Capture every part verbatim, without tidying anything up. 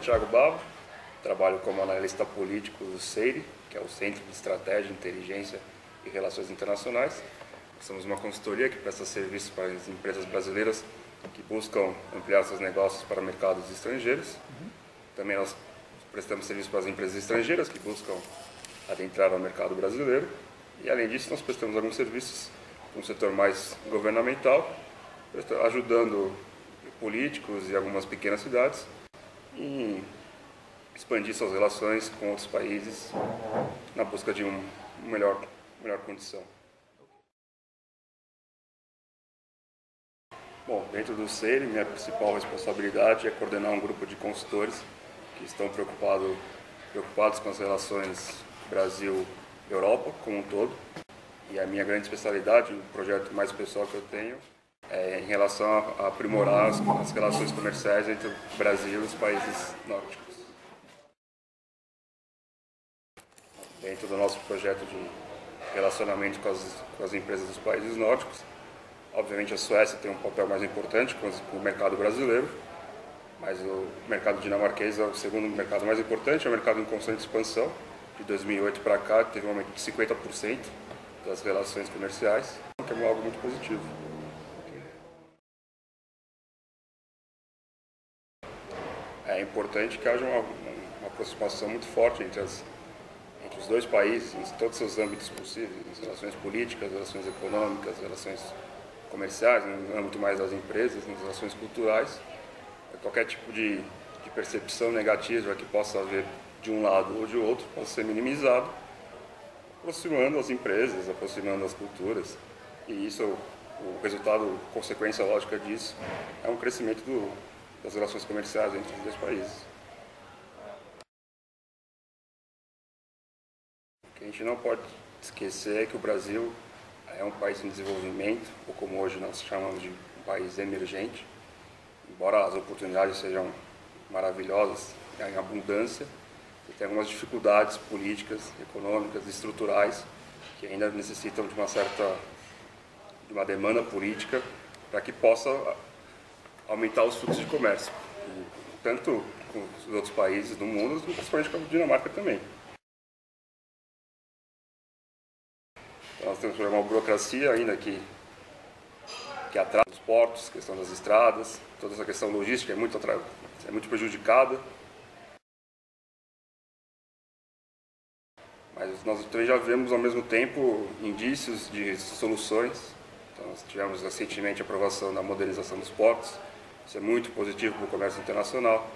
Thiago Bavo, trabalho como analista político do CEIRI, que é o Centro de Estratégia, Inteligência e Relações Internacionais. Somos uma consultoria que presta serviços para as empresas brasileiras que buscam ampliar seus negócios para mercados estrangeiros. Uhum. Também nós prestamos serviço para as empresas estrangeiras que buscam adentrar ao mercado brasileiro. E, além disso, nós prestamos alguns serviços no setor mais governamental, ajudando políticos e algumas pequenas cidades em expandir suas relações com outros países na busca de uma melhor, melhor condição. Bom, dentro do CEIRI, minha principal responsabilidade é coordenar um grupo de consultores que estão preocupado, preocupados com as relações Brasil-Europa como um todo. E a minha grande especialidade, o projeto mais pessoal que eu tenho, é em relação a aprimorar as, as relações comerciais entre o Brasil e os países nórdicos. Dentro do nosso projeto de relacionamento com as, com as empresas dos países nórdicos, obviamente a Suécia tem um papel mais importante com o mercado brasileiro, mas o mercado dinamarquês é o segundo mercado mais importante, é um mercado em constante expansão. De dois mil e oito para cá teve um aumento de cinquenta por cento das relações comerciais, que é algo muito positivo. É importante que haja uma, uma aproximação muito forte entre, as, entre os dois países, em todos os seus âmbitos possíveis, as relações políticas, as relações econômicas, as relações comerciais, no âmbito mais das empresas, nas relações culturais. Qualquer tipo de, de percepção negativa que possa haver de um lado ou de outro pode ser minimizado, aproximando as empresas, aproximando as culturas. E isso, o resultado, consequência lógica disso, é um crescimento do, das relações comerciais entre os dois países. O que a gente não pode esquecer é que o Brasil é um país em desenvolvimento, ou como hoje nós chamamos de um país emergente. Embora as oportunidades sejam maravilhosas, em abundância, tem algumas dificuldades políticas, econômicas, estruturais, que ainda necessitam de uma certa de uma demanda política para que possa aumentar os fluxos de comércio, tanto com os outros países do mundo, principalmente com a Dinamarca também. Então, nós temos uma burocracia ainda que, que atrasa os portos, questão das estradas, toda essa questão logística é muito, é muito prejudicada. Mas nós também já vemos, ao mesmo tempo, indícios de soluções. Então, nós tivemos recentemente a aprovação da modernização dos portos. Isso é muito positivo para o comércio internacional.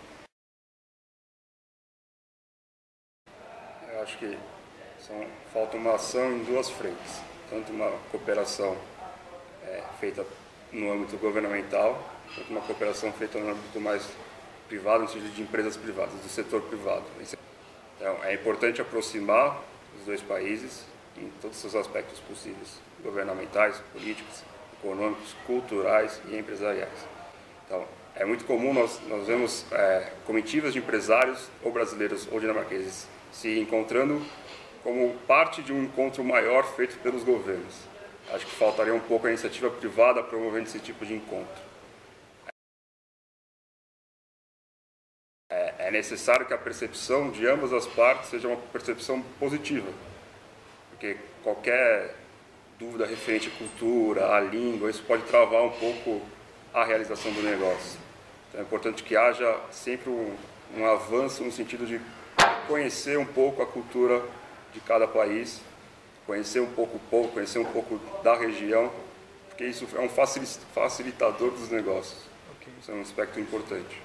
Eu acho que são, falta uma ação em duas frentes. Tanto uma cooperação é, feita no âmbito governamental, quanto uma cooperação feita no âmbito mais privado, no sentido de empresas privadas, do setor privado. Então, é importante aproximar os dois países em todos os seus aspectos possíveis, governamentais, políticos, econômicos, culturais e empresariais. Então, é muito comum nós, nós vemos é, comitivas de empresários, ou brasileiros ou dinamarqueses, se encontrando como parte de um encontro maior feito pelos governos. Acho que faltaria um pouco a iniciativa privada promovendo esse tipo de encontro. É necessário que a percepção de ambas as partes seja uma percepção positiva, porque qualquer dúvida referente à cultura, à língua, isso pode travar um pouco a realização do negócio. Então é importante que haja sempre um, um avanço no sentido de conhecer um pouco a cultura de cada país, conhecer um pouco o povo, conhecer um pouco da região, porque isso é um facilitador dos negócios. Okay. Isso é um aspecto importante.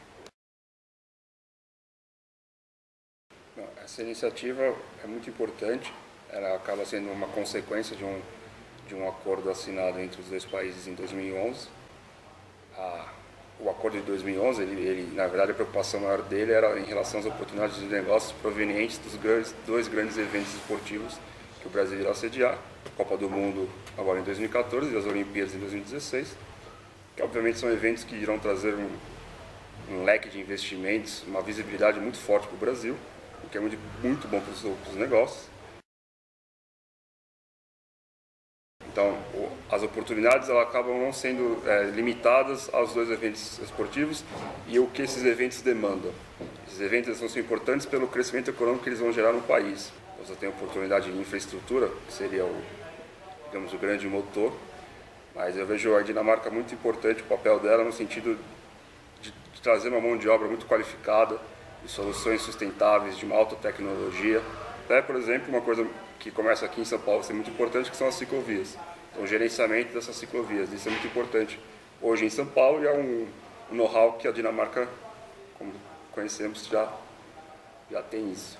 Essa iniciativa é muito importante, ela acaba sendo uma consequência de um, de um acordo assinado entre os dois países em dois mil e onze. A, o acordo de dois mil e onze, ele, ele, na verdade, a preocupação maior dele era em relação às oportunidades de negócios provenientes dos grandes, dois grandes eventos esportivos que o Brasil irá sediar, a Copa do Mundo agora em dois mil e quatorze e as Olimpíadas em dois mil e dezesseis, que obviamente são eventos que irão trazer um, um leque de investimentos, uma visibilidade muito forte para o Brasil, o que é muito, muito bom para os, para os negócios. Então, as oportunidades elas acabam não sendo é, limitadas aos dois eventos esportivos e o que esses eventos demandam. Esses eventos são importantes pelo crescimento econômico que eles vão gerar no país. Você tem a oportunidade de infraestrutura, que seria o, digamos, o grande motor, mas eu vejo a Dinamarca muito importante, o papel dela no sentido de, de trazer uma mão de obra muito qualificada, de soluções sustentáveis, de uma alta tecnologia. Até, por exemplo, uma coisa que começa aqui em São Paulo a ser muito importante, que são as ciclovias. Então, o gerenciamento dessas ciclovias, isso é muito importante hoje em São Paulo, e é um, um know-how que a Dinamarca, como conhecemos, já, já tem isso.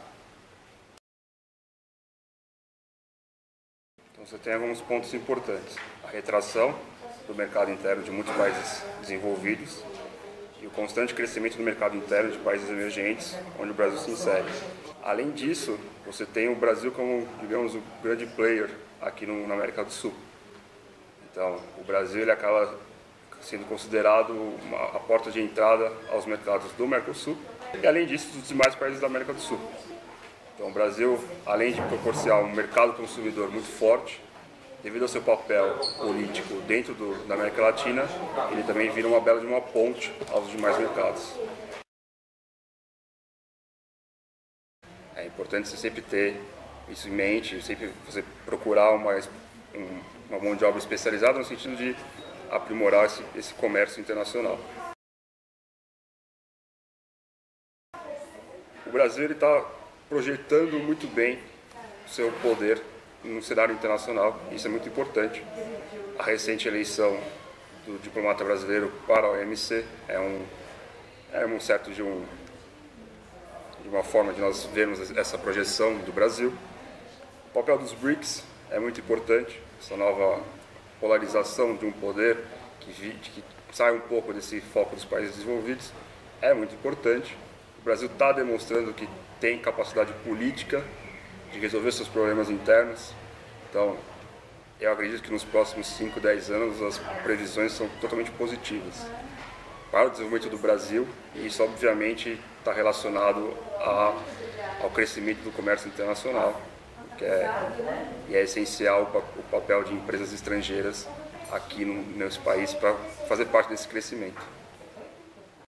Então, você tem alguns pontos importantes. A retração do mercado interno de muitos países desenvolvidos e o constante crescimento do mercado interno de países emergentes, onde o Brasil se insere. Além disso, você tem o Brasil como, digamos, o grande player aqui no, na América do Sul. Então, o Brasil ele acaba sendo considerado uma, a porta de entrada aos mercados do Mercosul e, além disso, dos demais países da América do Sul. Então, o Brasil, além de proporcionar um mercado consumidor muito forte, devido ao seu papel político dentro do, da América Latina, ele também vira uma bela de uma ponte aos demais mercados. É importante você sempre ter isso em mente, sempre você procurar uma, um, uma mão de obra especializada no sentido de aprimorar esse, esse comércio internacional. O Brasil está projetando muito bem o seu poder no cenário internacional, isso é muito importante. A recente eleição do diplomata brasileiro para a O M C é um, é um certo de, um, de uma forma de nós vermos essa projeção do Brasil. O papel dos BRICS é muito importante, essa nova polarização de um poder que, vi, que sai um pouco desse foco dos países desenvolvidos é muito importante. O Brasil está demonstrando que tem capacidade política de resolver seus problemas internos. Então, eu acredito que nos próximos cinco, dez anos as previsões são totalmente positivas para o desenvolvimento do Brasil, e isso obviamente está relacionado a, ao crescimento do comércio internacional, que é, e é essencial o papel de empresas estrangeiras aqui no, nesse país para fazer parte desse crescimento.